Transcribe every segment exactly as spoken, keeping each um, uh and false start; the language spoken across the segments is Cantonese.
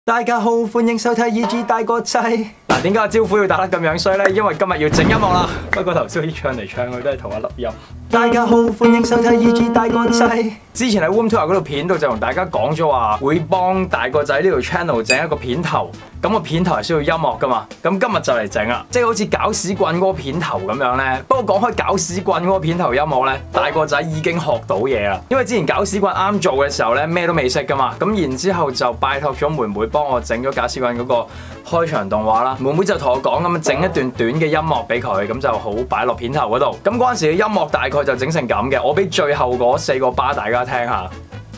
大家好，歡迎收睇 E G 大個仔。嗱，點解招呼要打得咁樣衰咧？因為今日要整音樂啦。不過頭先啲唱嚟唱去都係同一粒音。大家好，歡迎收睇 E G 大個仔。之前喺 Room Tour 嗰度片度就同大家講咗話，會幫大個仔呢條 channel 整一個片頭。咁個片頭係需要音樂噶嘛？咁今日就嚟整啦，即係好似搞屎棍嗰個片頭咁樣咧。不過講開搞屎棍嗰個片頭音樂咧，大個仔已經學到嘢啦。因為之前搞屎棍啱做嘅時候咧，咩都未識噶嘛。咁然之後就拜託咗妹妹幫我整咗搞屎棍嗰個開場動畫啦。妹妹就同我講咁樣整一段短嘅音樂俾佢，咁就好擺落片頭嗰度。咁嗰陣時嘅音樂大概就整成咁嘅。我俾最後嗰四個巴大家聽下。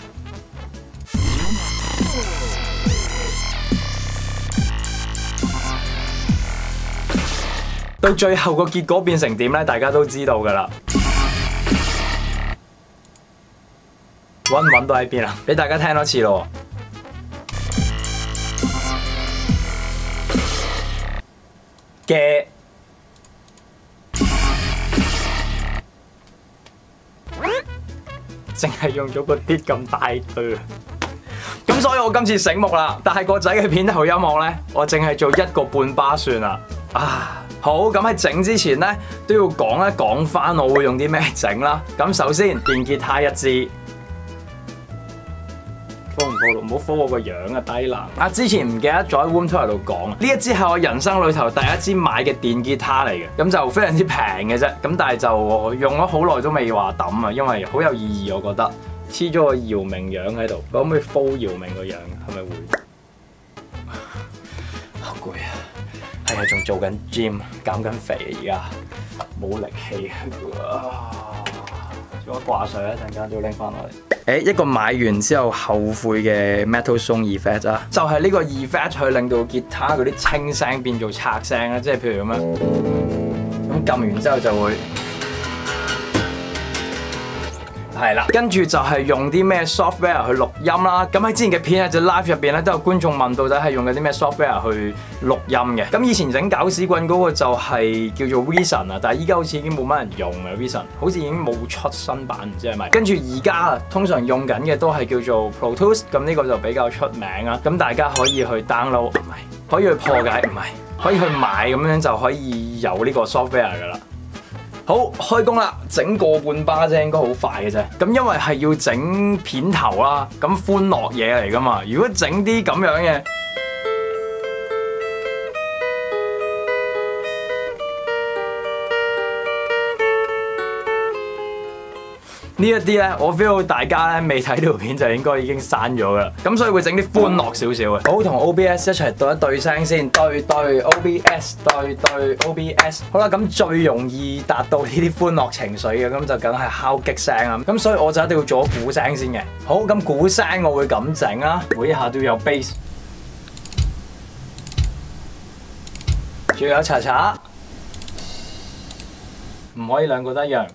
到最後個結果變成點咧？大家都知道㗎啦。揾唔揾到喺邊啊？俾大家聽多次咯。嘅，淨係用咗個啲咁大對。咁所以我今次醒目啦，大個仔嘅片頭音樂咧，我淨係做一個半巴算啦。啊！好，咁喺整之前咧都要講一講翻我會用啲咩整啦。咁首先電吉他一支，科唔科到？唔好科我個樣啊，低能！啊，之前唔記得咗喺 Room Tour 度講，呢一支係我人生裏頭第一支買嘅電吉他嚟嘅，咁就非常之平嘅啫。咁但係就用咗好耐都未話抌啊，因為好有意義，我覺得黐咗個姚明樣喺度，可唔可以 follow 姚明個樣？係咪會？好攰啊！係啊，仲做緊 gym， 減緊肥，而家冇力氣啊！做咗掛水一陣間都要拎翻落嚟。誒，一個買完之後後悔嘅 Metal Zone effect 啊，就係呢個 effect 去令到吉他嗰啲清聲變做拆聲啦，即係譬如咁樣，咁撳完之後就會。係啦，跟住就係用啲咩 software 去錄音啦。咁喺之前嘅片啊，隻 live 入邊咧都有觀眾問到底係用緊啲咩 software 去錄音嘅。咁以前整搞屎棍嗰個就係叫做 Reason 啊，但係依家好似已經冇乜人用啦 Reason， 好似已經冇出新版，唔知係咪？跟住而家啊，通常用緊嘅都係叫做 Pro Tools， 咁呢個就比較出名啦。咁大家可以去 download， 唔係可以去破解，唔係可以去買，咁樣就可以有呢個 software 噶啦。好，開工啦！整個半巴啫，應該好快嘅啫。咁因為係要整片頭啦，咁歡樂嘢嚟噶嘛。如果整啲咁樣嘅，呢一啲咧，我 feel 到大家咧未睇條片就應該已經刪咗噶啦。咁所以會整啲歡樂少少嘅。好，同 O B S 一齊對一對聲先，對對 O B S， 對對 O B S。好啦，咁最容易達到呢啲歡樂情緒嘅，咁就梗係敲擊聲啦。咁所以我就一定要做咗鼓聲先嘅。好，咁鼓聲我會咁整啦，每一下都要有 bass， 仲要有查查，唔可以兩個都一樣。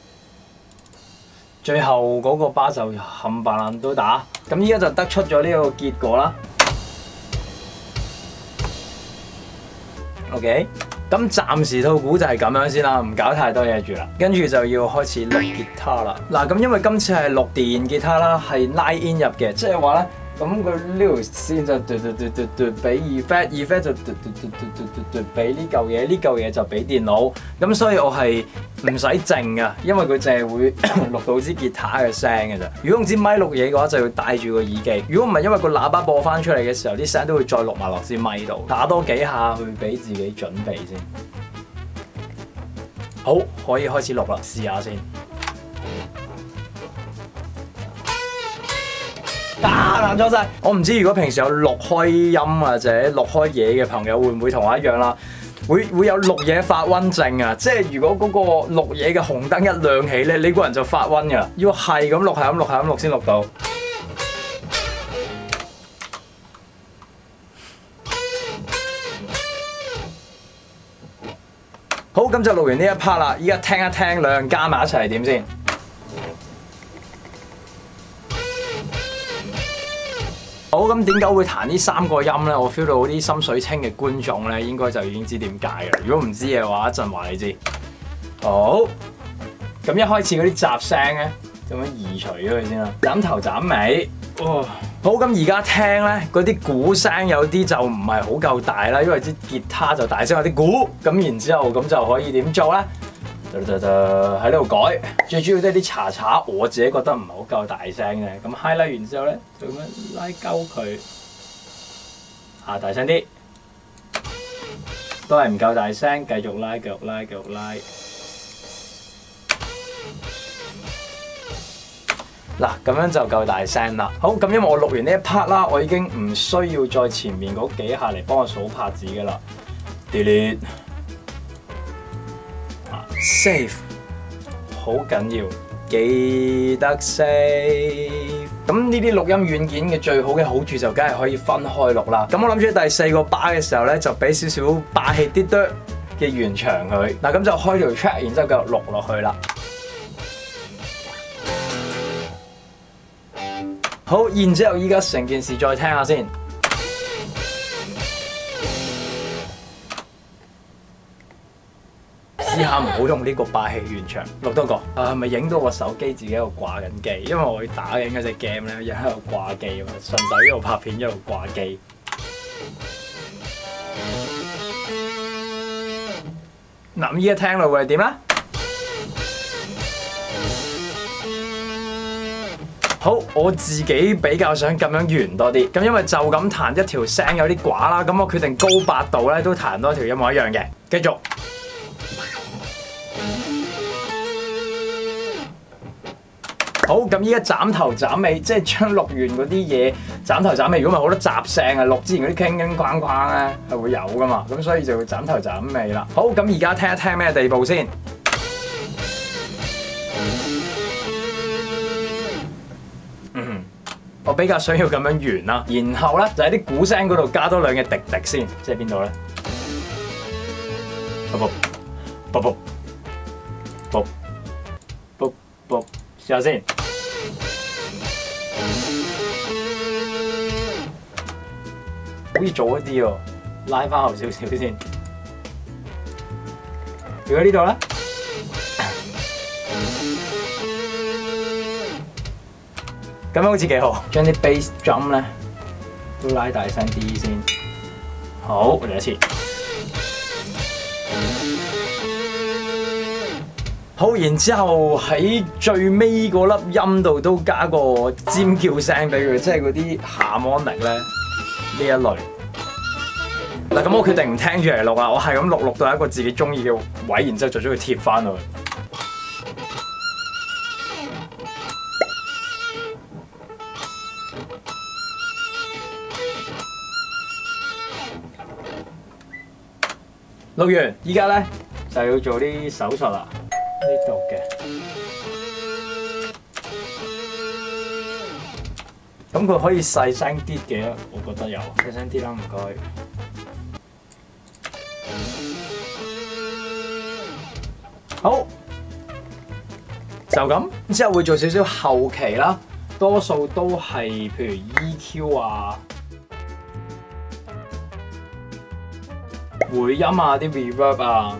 最後嗰個巴就冚唪唥都打，咁依家就得出咗呢個結果啦。OK，咁暫時套鼓就係咁樣先啦，唔搞太多嘢住啦。跟住就要開始錄吉他啦。嗱，咁因為今次係錄電吉他啦，係 line in 入嘅，即係話咧，咁佢呢條線就嘟嘟嘟嘟嘟俾 effect，effect 就嘟嘟嘟嘟嘟嘟嘟俾呢嚿嘢，呢嚿嘢就俾電腦。咁所以我係唔使靜噶，因為佢淨係會錄到支吉他嘅聲嘅咋。如果用支咪錄嘢嘅話，就要戴住個耳機。如果唔係，因為個喇叭播翻出嚟嘅時候，啲聲都會再錄埋落支咪度。打多幾下去俾自己準備先。好，可以開始錄啦，試下先。啊，爛咗晒！我唔知如果平時有錄開音或者錄開嘢嘅朋友會唔會同我一樣啦？會會有錄嘢發瘟症啊！即係如果嗰個錄嘢嘅紅燈一亮起咧，你個人就發瘟噶，要係咁錄，係咁錄，係咁錄先錄到。好，咁就錄完呢一 part 啦，依家聽一聽兩樣加埋一齊係點先。好，咁點解會彈呢三個音咧？我 feel 到啲心水清嘅觀眾咧，應該就已經知點解嘅啦。如果唔知嘅話，一陣話你知。好，咁一開始嗰啲雜聲咧， 咁樣移除咗佢先啦，斬頭斬尾。哦，好，咁而家聽咧嗰啲鼓聲有啲就唔係好夠大啦，因為啲吉他就大聲有啲鼓，咁然之後咁就可以點做咧？喺呢度改，最主要都係啲查查，我自己覺得唔係好夠大聲嘅。咁 highlight 完之後咧，就咁樣拉鳩佢，啊大聲啲，都係唔夠大聲，繼續拉，繼續拉，繼續拉。嗱，咁樣就夠大聲啦。好，咁因為我錄完呢一 part 啦，我已經唔需要再前面嗰幾下嚟幫我數拍子噶啦。delete， 啊 save， 好緊要，記得 save。咁呢啲錄音軟件嘅最好嘅好處就梗係可以分開錄啦。咁我諗住第四個 bar 嘅時候咧，就俾少少霸氣啲啲嘅原唱佢。嗱，咁就開條 track， 然之後繼續錄落去啦。好，然之後依家成件事再聽下先。試下唔好用呢個霸氣原唱，錄多個。啊，係咪影到個手機自己喺度掛緊機？因為我打緊嗰隻 game 咧，又喺度掛機啊嘛，順手一路拍片一路掛機。嗱，咁依家聽落會係點咧？好，我自己比較想咁樣圓多啲，咁因為就咁彈一條聲有啲寡啦，咁我決定高八度咧都彈多條一模一樣嘅，繼續。好，咁依家斬頭斬尾，即係將錄完嗰啲嘢斬頭斬尾。如果唔係好多雜聲啊，錄之前嗰啲傾傾框框咧係會有噶嘛，咁所以就會斬頭斬尾啦。好，咁而家聽一聽咩地步先？我比較想要咁樣圓啦，然後咧就喺啲鼓聲嗰度加多兩嘅滴滴先，即係邊度咧？卜卜卜卜卜卜卜，試下先。好似早一啲喎，拉翻後少少先。如果呢度咧？咁樣好似幾好，將啲 bass drum 咧都拉大聲啲先。好，嚟一次。好，然之後喺最尾嗰粒音度都加個尖叫聲俾佢，即係嗰啲 harmonic 咧呢一類。嗱，咁我決定唔聽住嚟錄啦，我係咁錄錄到一個自己中意嘅位，然之後再將佢貼翻去。錄完，依家咧就要做啲手術啦，呢度嘅。咁佢可以細聲啲嘅，我覺得有細聲啲啦，唔該。好，就咁之後會做少少後期啦，多數都係譬如 E Q 啊。回音啊，啲 reverb 啊，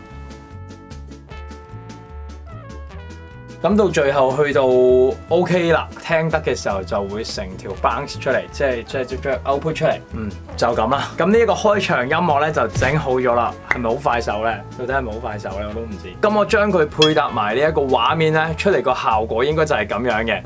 咁到最後去到 OK 啦，聽得嘅時候就會成條 bounce 出嚟，即係即係即係 output 出嚟，嗯，就咁啦。咁呢一個開場音樂咧就整好咗啦，係咪好快手咧？到底係咪好快手咧？我都唔知。咁我將佢配搭埋呢一個畫面咧，出嚟個效果應該就係咁樣嘅。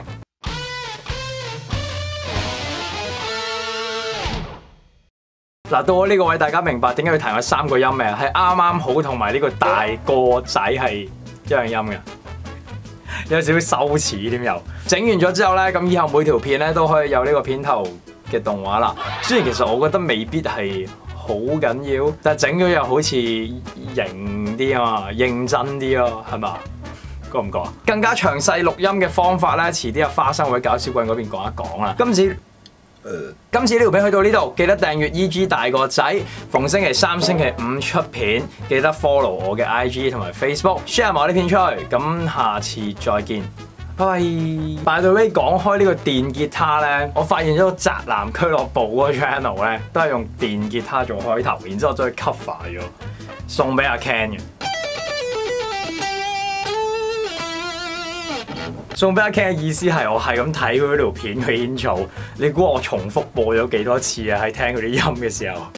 嗱，到我呢個位，大家明白點解要彈咗三個音未？係啱啱好同埋呢個大個仔係一樣音嘅，有少少羞恥添又。整完咗之後咧，咁以後每條片咧都可以有呢個片頭嘅動畫啦。雖然其實我覺得未必係好緊要，但係整咗又好似型啲啊嘛，認真啲咯，係嘛？覺唔覺啊？更加詳細錄音嘅方法咧，遲啲阿花生或者搞笑棍嗰邊講一講啦。今次。今次呢條片去到呢度，記得訂閱 E G 大個仔，逢星期三、星期五出片，記得 follow 我嘅 I G 同埋 Facebook，share 埋我啲片出去。咁下次再見，拜拜。By the way，講開呢個電吉他咧，我發現咗個宅男俱樂部嗰個 channel 咧，都係用電吉他做開頭，然之後再 cover 咗，送俾阿 Ken 嘅。 送俾阿 Ken 嘅意思係我係咁睇佢嗰條片嘅 intro，你估我重複播咗幾多次啊？喺聽佢啲音嘅時候。